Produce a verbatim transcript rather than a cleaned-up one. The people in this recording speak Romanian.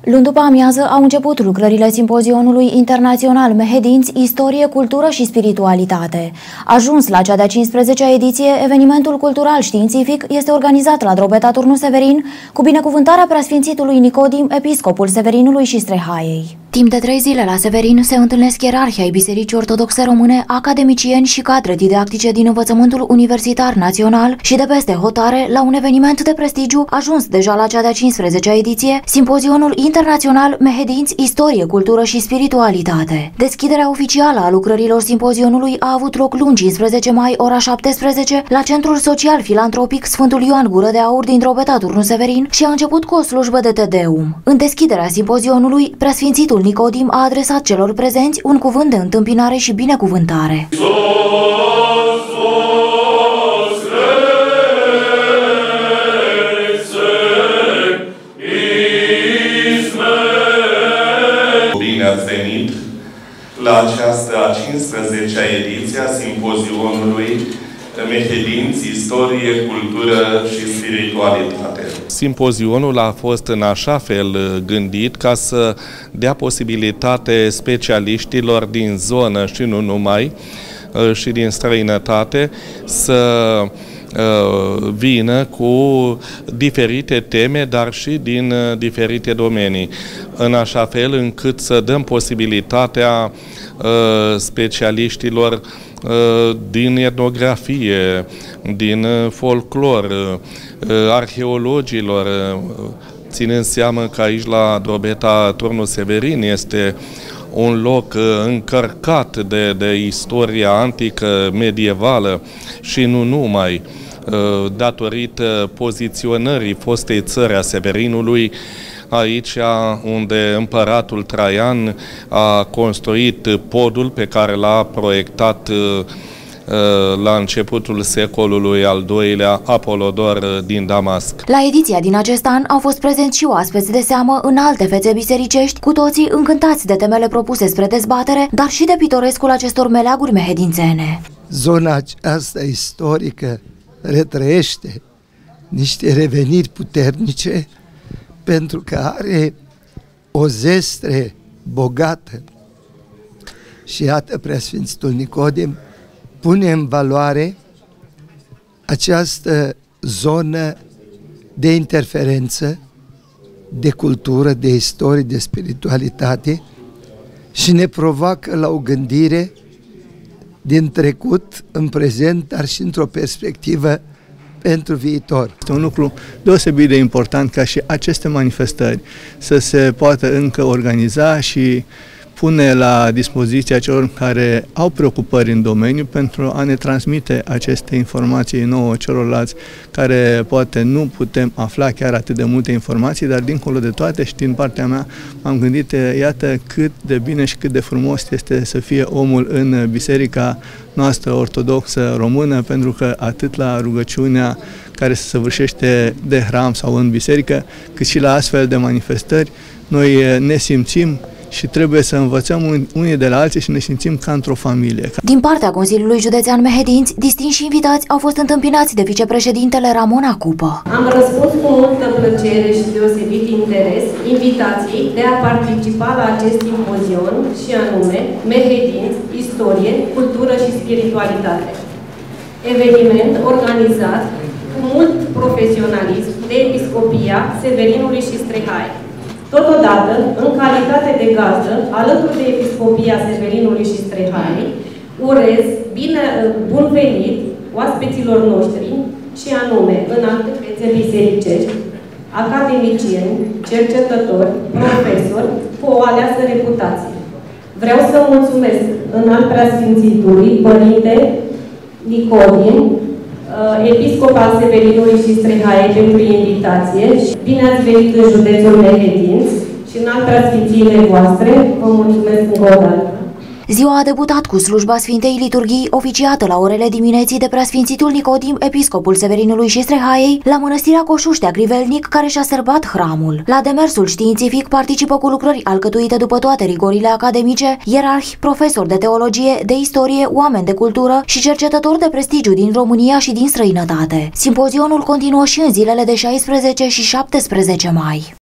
Luni după amiază au început lucrările simpozionului internațional Mehedinți, Istorie, Cultură și Spiritualitate. Ajuns la cea de-a cincisprezecea ediție, evenimentul cultural științific este organizat la Drobeta Turnu Severin cu binecuvântarea preasfințitului Nicodim, episcopul Severinului și Strehaiei. Timp de trei zile la Severin se întâlnesc ierarhii ai Bisericii Ortodoxe Române, academicieni și cadre didactice din învățământul universitar național și de peste hotare la un eveniment de prestigiu ajuns deja la cea de-a cincisprezecea ediție, simpozionul internațional Mehedinți, Istorie, Cultură și Spiritualitate. Deschiderea oficială a lucrărilor simpozionului a avut loc luni cincisprezece mai, ora șaptesprezece, la Centrul Social Filantropic Sfântul Ioan Gură de Aur din Drobeta Turnu Severin și a început cu o slujbă de Te Deum. În deschiderea simpozionului, preasfințitul Nicodim a adresat celor prezenți un cuvânt de întâmpinare și binecuvântare. Bine ați venit la această a cincisprezecea ediție a simpozionului Mehedinți, Istorie, Cultură și Spiritualitate. Simpozionul a fost în așa fel gândit ca să dea posibilitate specialiștilor din zonă și nu numai, și din străinătate, să vină cu diferite teme, dar și din diferite domenii, în așa fel încât să dăm posibilitatea specialiștilor din etnografie, din folclor, arheologilor, ținând seama că aici la Drobeta Turnu Severin este un loc încărcat de, de istoria antică, medievală și nu numai, datorită poziționării fostei țări a Severinului, aici unde împăratul Traian a construit podul pe care l-a proiectat la începutul secolului al doilea Apolodor din Damasc. La ediția din acest an au fost prezenți și oaspeți de seamă în alte fețe bisericești, cu toții încântați de temele propuse spre dezbatere, dar și de pitorescul acestor meleaguri mehedințene. Zona aceasta istorică retrăiește niște reveniri puternice pentru că are o zestre bogată. Și iată, preasfințitul Nicodim pune în valoare această zonă de interferență, de cultură, de istorie, de spiritualitate și ne provoacă la o gândire din trecut în prezent, dar și într-o perspectivă pentru viitor. Este un lucru deosebit de important ca și aceste manifestări să se poată încă organiza și pune la dispoziția celor care au preocupări în domeniu pentru a ne transmite aceste informații nouă celorlalți care poate nu putem afla chiar atât de multe informații, dar dincolo de toate și din partea mea m-am gândit, iată cât de bine și cât de frumos este să fie omul în biserica noastră ortodoxă română, pentru că atât la rugăciunea care se săvârșește de hram sau în biserică, cât și la astfel de manifestări, noi ne simțim și trebuie să învățăm unii de la alții și ne simțim ca într-o familie. Din partea Consiliului Județean Mehedinți, distinși invitați au fost întâmpinați de vicepreședintele Ramona Cupă. Am răspuns cu multă plăcere și deosebit interes invitației de a participa la acest simpozion și anume Mehedinți, Istorie, Cultură și Spiritualitate. Eveniment organizat cu mult profesionalism de Episcopia Severinului și Strehaiei. Totodată, în calitate de gazdă, alături de Episcopia Severinului și Strehaiei, urez bine, bun venit oaspeților noștri și anume în alte fețe bisericești, academicieni, cercetători, profesori cu o aleasă reputație. Vreau să mulțumesc înalt preasfințitului Părinte Nicodim, episcop al Severinului și Strehaiei, pentru invitație. Bine ați venit în județul Mehedinți și în alte preasfințiile voastre. Vă mulțumesc încă o dată. Ziua a debutat cu slujba Sfintei Liturghii, oficiată la orele dimineții de preasfințitul Nicodim, episcopul Severinului și Strehaiei, la mănăstirea Coșuștea Grivelnic, care și-a sărbat hramul. La demersul științific participă cu lucrări alcătuite după toate rigorile academice, ierarhi, profesori de teologie, de istorie, oameni de cultură și cercetători de prestigiu din România și din străinătate. Simpozionul continuă și în zilele de șaisprezece și șaptesprezece mai.